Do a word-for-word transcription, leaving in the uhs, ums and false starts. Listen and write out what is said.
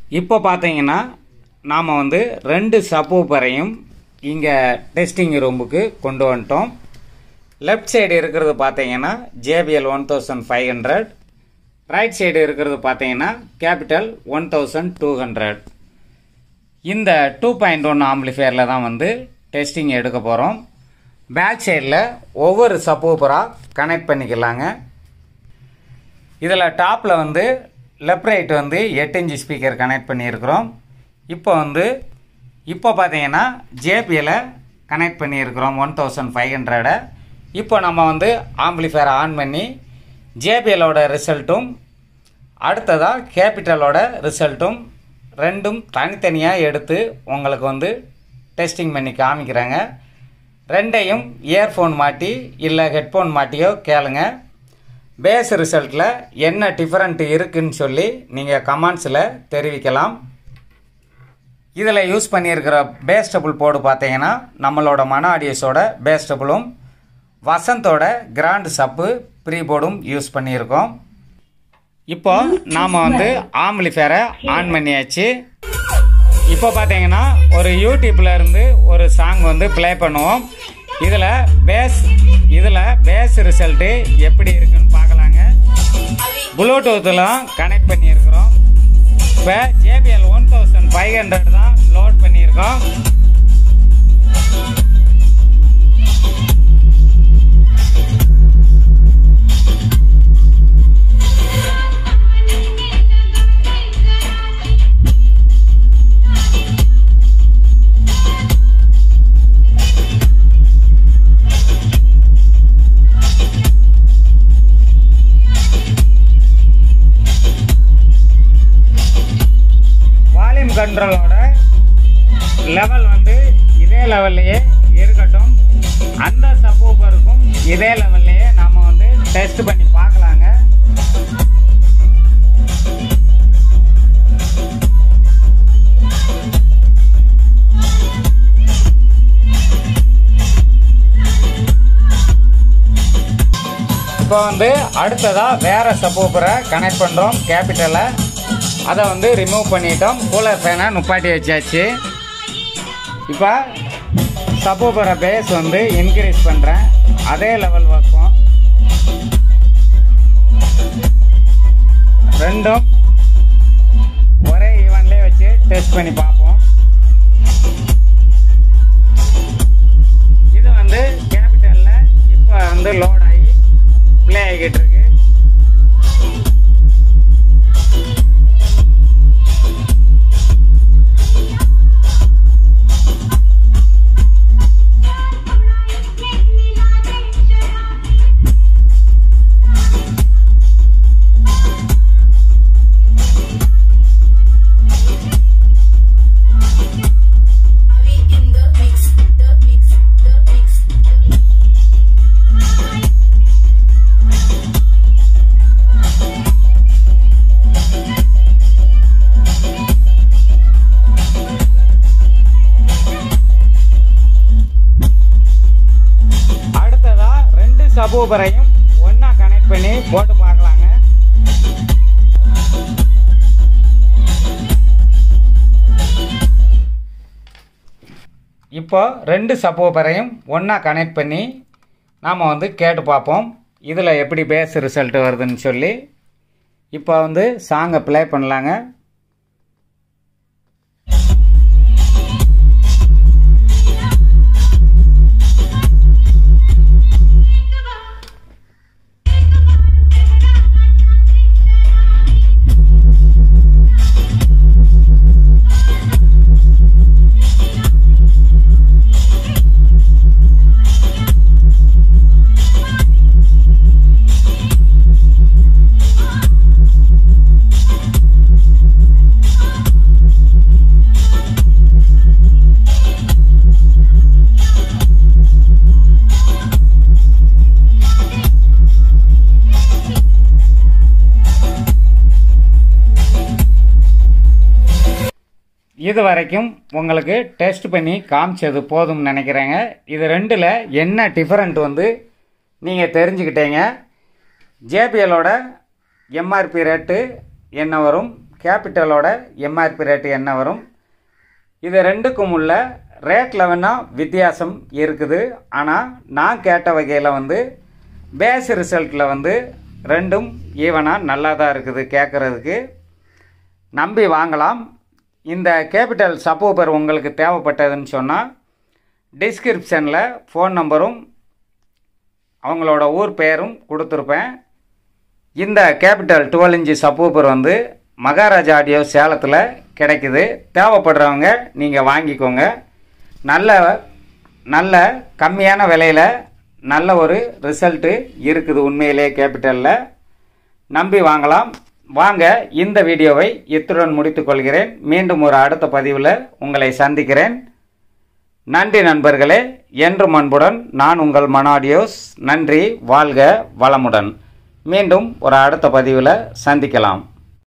இப்போ பார்த்தீங்கன்னா நாம் வந்து ரெண்டு சப்வூஃபரையும் இங்கே டெஸ்டிங் ரூமுக்கு கொண்டு வந்துட்டோம். லெஃப்ட் சைடு இருக்கிறது பார்த்தீங்கன்னா JBL one thousand five hundred, right side இருக்கிறது பார்த்தீங்கன்னா capital one thousand two hundred. இந்த டூ பாயிண்ட் ஒன் ஆம்பிளிஃபையரில் தான் வந்து டெஸ்டிங் எடுக்க போகிறோம். பேக் சைடில் ஒவ்வொரு சப்வூஃபராக கனெக்ட் பண்ணிக்கலாங்க. இதில் டாப்பில் வந்து லெஃப்ட் ரைட் வந்து எட்டு இன்ச்சு ஸ்பீக்கர் கனெக்ட் பண்ணியிருக்கிறோம். இப்போ வந்து இப்போ பார்த்தீங்கன்னா ஜேபிஎலை கனெக்ட் பண்ணியிருக்கிறோம் ஒன் தௌசண்ட் ஃபைவ் ஹண்ட்ரடை. இப்போ நம்ம வந்து ஆம்பிளிஃபையரை ஆன் பண்ணி ஜேபிஎலோட ரிசல்ட்டும் அடுத்ததாக கேபிட்டலோட ரிசல்ட்டும் ரெண்டும் தனித்தனியாக எடுத்து உங்களுக்கு வந்து டெஸ்டிங் பண்ணி காமிக்கிறாங்க. ரெண்டையும் இயர்ஃபோன் மாட்டி இல்லை ஹெட்ஃபோன் மாட்டியோ கேளுங்க. பேஸ் ரிசல்ட்டில் என்ன டிஃபரெண்ட் இருக்குன்னு சொல்லி நீங்கள் கமெண்ட்ஸில் தெரிவிக்கலாம். இதில் யூஸ் பண்ணியிருக்கிற பேஸ் டபுள் போர்டு பார்த்தீங்கன்னா நம்மளோட மன ஆடியோஸோட பேஸ் டபுளும் வசந்தோட கிராண்ட் சப்பு ப்ரீ போர்டும் யூஸ் பண்ணியிருக்கோம். இப்போ நாம் வந்து ஆம்பிளிஃபையரை ஆன் பண்ணியாச்சு. இப்போ பார்த்தீங்கன்னா ஒரு யூடியூப்பில் இருந்து ஒரு சாங் வந்து ப்ளே பண்ணுவோம். இதில் பேஸ் இதில் பேஸ் ரிசல்ட்டு எப்படி இருக்குன்னு பார்க்கலாங்க. ப்ளூடூத்லாம் கனெக்ட் பண்ணியிருக்கிறோம். இப்போ JBL one thousand five hundred தான் லோட் பண்ணியிருக்கோம். கண்ட்ரோலோட லெவல் வந்து இதே லெவல்லையே இருக்கட்டும். அந்த சப்வூஃபருக்கும் இதே லெவல்லையே நாம் வந்து டெஸ்ட் பண்ணி பார்க்கலாங்க. இப்போ வந்து அடுத்ததாக வேற சப்வூஃபரை கனெக்ட் பண்ணுறோம். கேபிட்டலை அதை வந்து ரிமூவ் பண்ணிட்டோம். கூலர் ஃபேனை நுப்பாட்டி வச்சாச்சு. இப்போ சப்வூஃபரை பேஸ் வந்து இன்க்ரீஸ் பண்ணுறேன். அதே லெவல் வைப்போம். ரெண்டும் ஒரே ஈவன்லேயே வச்சு டெஸ்ட் பண்ணி பார்ப்போம். இது வந்து கேபிட்டலில் இப்போ வந்து லோட் ஆகி ப்ளே ஆகிட்டு இருக்கு. சப்வூஃபரையும் ஒன்றா கனெக்ட் பண்ணி போட்டு பார்க்கலாங்க. இப்போ ரெண்டு சப்வூஃபரையும் ஒன்றா கனெக்ட் பண்ணி நாம் வந்து கேட்டு பார்ப்போம் இதில் எப்படி பேஸ் ரிசல்ட் வருதுன்னு சொல்லி. இப்போ வந்து சாங்கை ப்ளே பண்ணலாங்க. இது வரைக்கும் உங்களுக்கு டெஸ்ட் பண்ணி காமிச்சது போதும்னு நினைக்கிறேங்க. இது ரெண்டில் என்ன டிஃபரெண்ட் வந்து நீங்கள் தெரிஞ்சுக்கிட்டீங்க. ஜேபிஎலோட எம்ஆர்பி ரேட்டு என்ன வரும், கேபிட்டலோட எம்ஆர்பி ரேட்டு என்ன வரும். இது ரெண்டுக்கும் உள்ள ரேட்டில் வேணால் வித்தியாசம் இருக்குது. ஆனால் நான் கேட்ட வகையில் வந்து பேஸ் ரிசல்ட்டில் வந்து ரெண்டும் ஈவனாக நல்லா தான் இருக்குது. கேட்குறதுக்கு நம்பி வாங்கலாம். இந்த கேபிட்டல் சப்வூஃபர் உங்களுக்கு தேவைப்பட்டதுன்னு சொன்னால் டிஸ்கிரிப்ஷனில் ஃபோன் நம்பரும் அவங்களோட ஊர் பெயரும் கொடுத்துருப்பேன். இந்த கேபிட்டல் டுவெல் இன்ச்சு சப்வூஃபர் வந்து மகாராஜா ஆடியோ சேலத்தில் கிடைக்குது. தேவைப்படுறவங்க நீங்கள் வாங்கிக்கோங்க. நல்ல நல்ல கம்மியான விலையில் நல்ல ஒரு ரிசல்ட்டு இருக்குது. உண்மையிலே கேபிட்டலில் நம்பி வாங்கலாம். வாங்க இந்த வீடியோவை இத்துடன் முடித்துக்கொள்கிறேன். மீண்டும் ஒரு அடுத்த பதிவில் உங்களை சந்திக்கிறேன். நன்றி நண்பர்களே. என்றும் அன்புடன் நான் உங்கள் மனோ ஆடியோஸ். நன்றி. வாழ்க வளமுடன். மீண்டும் ஒரு அடுத்த பதிவில் சந்திக்கலாம்.